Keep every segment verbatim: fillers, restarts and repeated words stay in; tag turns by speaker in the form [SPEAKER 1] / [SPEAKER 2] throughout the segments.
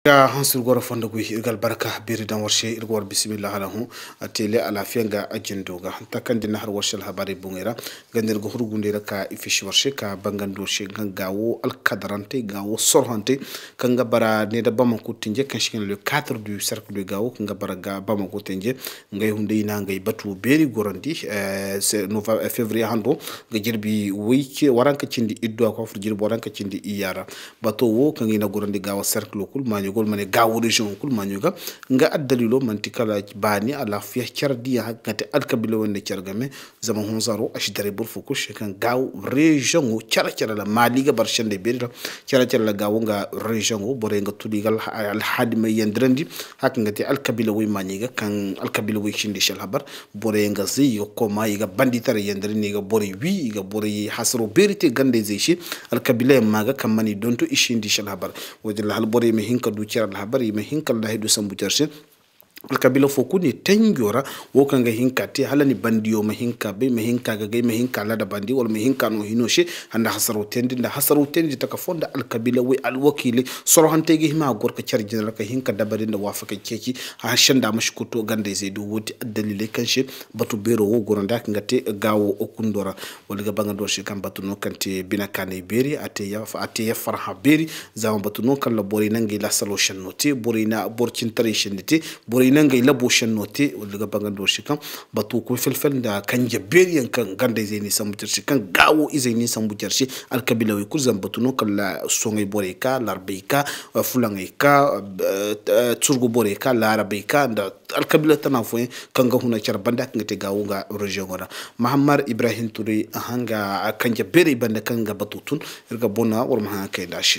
[SPEAKER 1] ga hansul gora fonda gui irgal baraka biri dan warshe irgor bismillah alahu atele ala fianga ajendoga takandi nahar warshal habari bungera gandir go hurgunde raka ifishi warshe ka bangando she gawo al kadrante gawo sorhante kanga bara ne da bamako tinje kan shikin le cadre du cercle de gawo kanga bara ga bamako tinje ngay hunde ina ngay batu beri gorandi c'est novembre février hando ga jirbi wiki waranka cindi iddo ko fur jirbi waranka cindi iyara bato wo kanga ina gorandi gawo cercle kul manyo gol mané gawo region kul manyoga nga addalilo mantikala bani ala fi chardiya hakati alkabilo wonde chargame zaman honzaro ashdare bur fukush kan gawo region o chara chara la maliga barshande berira chara chara la gawo nga region o bore nga tudigal al hadima yendrandi hak ngati alkabilo wi manyiga kan alkabilo wi shindi shal habar bore nga ziyo ko mayiga banditare yendrani ga bore wi ga bore hasro berite gande zeishi alkabilo maga kamani donto ishindi shal habar wajalla hal bore me hinka du ciara habari me hinkal la hedu sambu jarse alkabila fokuni tengiora wokanga hinkati halani bandiyo me hinka be me hinka ga me hinka la da bandi wala me hinka no hinoshe handa hasaru tendi nda hasaru tendi taka fonda alkabila we alwakili soro hantegi hima gorka charjina ka hinka dabari nda wafaka keki ha shanda mashkuto gande zedu woti dalile kanshe batu bero wo goronda ngate gawo okundora wala ga banga do she kan batu no kante binakane beri ate ya ate ya farha beri zama batu no kan la bori nangi la solution noti bori na borcin tarishin niti bori ngay labo shan note wala ga bangando shi kan batu ko felfel da kan jaberiyan kan ganda zaini sambutar shi kan gawo izaini sambutar shi alkabila wi kuzan batu no kala songay boreka larbeika fulangaika turgo boreka larabeika da alkabila tanafo kan ga huna char banda kan te gawo ga region gora Muhammad Ibrahim Touré hanga kan jaberi banda kan ga batutun irga bona war ma kai dashi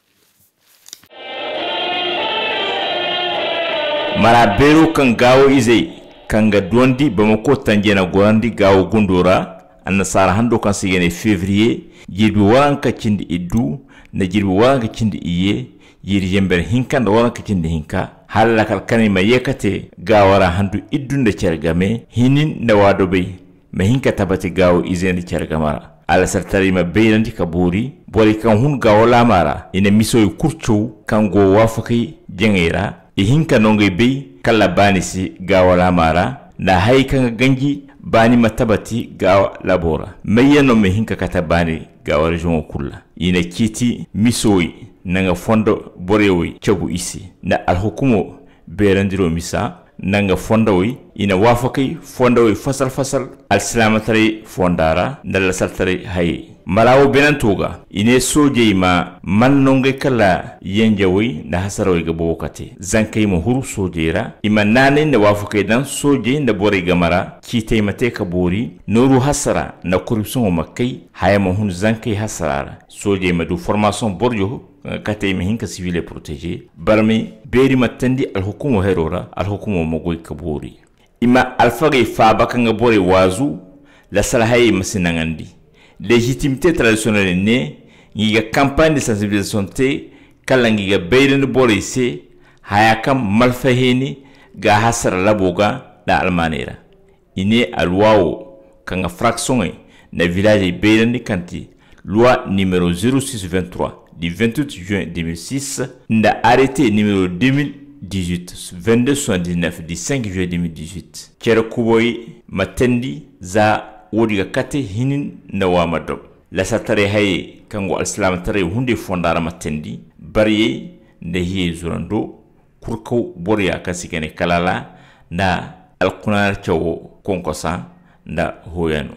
[SPEAKER 2] mara bero kan gawo ize kanga dondi bamako tanjena gorandi gawo gundora annasara hando kan sigene février jirbi waranka cindi iddu na jirbi waranka cindi iye yiri jember hinka da waranka cindi hinka halala kal kanima yekate gawara handu iddu nde cergame hinin na wado be ma hinka tabati gawo ize nde cergamara ala sartari ma beynandi kaburi bori kan hun gawo lamara ina misoy kurcho kan go wafaki jengera e hinka nonge be kala bani si gawa lamara na haika ganji bani matabati gawa labora mayano me hinka kata bani gawa region kula ina kiti misoi nanga fondo borewi chabu isi na alhukumo berandiro misa nanga fondawi ina wafaki fondawi fasal fasal alslamatari fondara ndala saltari hay malawo benantuga ine soje ma man nonge kala yenjawi na hasaro ga bokati zankay mo huru sojera ima nane na wafaki dan soje nda bore gamara kite mate ka bori noru hasara na corruption makkay hayama hun zankay hasara soje ma du formation borjo kate me hinka civil et protégé barmi beri matandi al hukumo herora al hukumo mogoy kabori ima alfage faba kanga bore wazu la salahay masinangandi légitimité traditionnelle ne ngiga campagne de sensibilisation te kala ngiga beyden bore se hayakam malfaheni ga hasara laboga da almanera ine alwao kanga fraction na village beyden kanti loi numéro zéro six vingt-trois du vingt-huit juin deux mille six, n'a arrêté numéro deux mille dix-huit, vingt-deux soixante-dix-neuf du cinq juillet deux mille dix-huit. Kera kuboy matendi za wodiga kate hinin na wamadob. La satare haye kango al-islam tare hunde fondara matendi bariye na hiye zurando kurko boria kasikene kalala na al-kunar chawo konkosa na hoyano.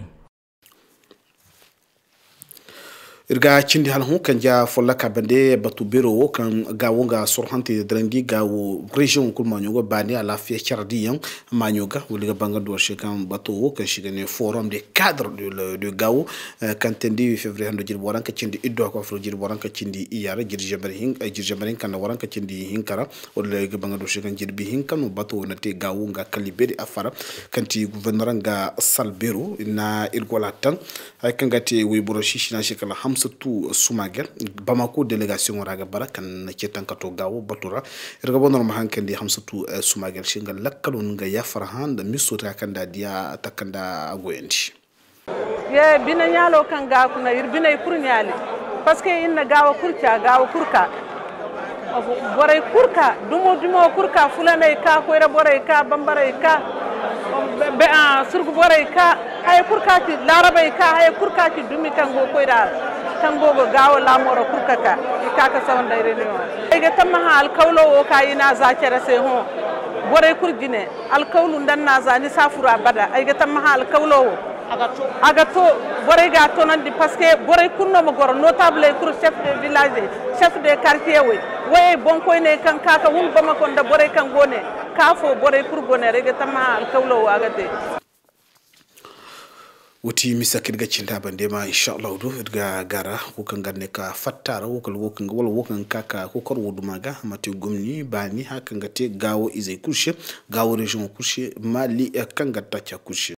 [SPEAKER 1] irga cindi hal hu kan ja folla ka bande batu biro kan gawo ga sorhanti drandi gawo region kul manyoga bani ala fi chardiyan manyoga wuliga banga do kan batu kan shigane forum de cadre de de gawo kan tendi février hando jir boranka cindi iddo ko afro jir boranka cindi iyara jir jabarin jir jabarin kan waranka cindi hinkara wuliga banga do kan jir bi hinkan batu na te gawo ga kalibedi afara kanti gouverneur ga salbero na irgolatan ay kan gati wi boro shishina shikala hamsatu sumager bamako délégation raga barakan na cetan kato gawo batura irga bonor ma hankandi hamsatu sumager shingal lakkalon nga ya farhan da misota kanda dia takanda agoyendi
[SPEAKER 3] ye bina nyalo kan ga kuna ir bina kur nyali parce que inna gawo kurca gawo kurka boray kurka dumo dumo kurka fulane ka koyra boray ka bambaray ka be a surgu boray ka hay kurka ti larabay ka hay kurka ti dumi kango koyra kango go gawo lamoro kurka ka ikaka sawanda reunion ege tamma hal kawlo o kayina za kere se ho boray kurjine al kawlu ndanna za ni safura bada ege tamma hal kawlo agato boray ga tonandi parce que boray kunno mo goro notable kur chef de village chef de quartier we way bon koy ne kan kaka hun bama ko nda boray kan gone kafo boray kur gone rege tamma al kawlo agate
[SPEAKER 1] wuti misakir ga cinta bande ma insha Allah do ga gara ko kan ganne ka fattara ko kal wokan wala wokan kaka ko kor wudu maga mate gomni bani hakan gate gawo izai kushe gawo region kushe mali kan gatta kushe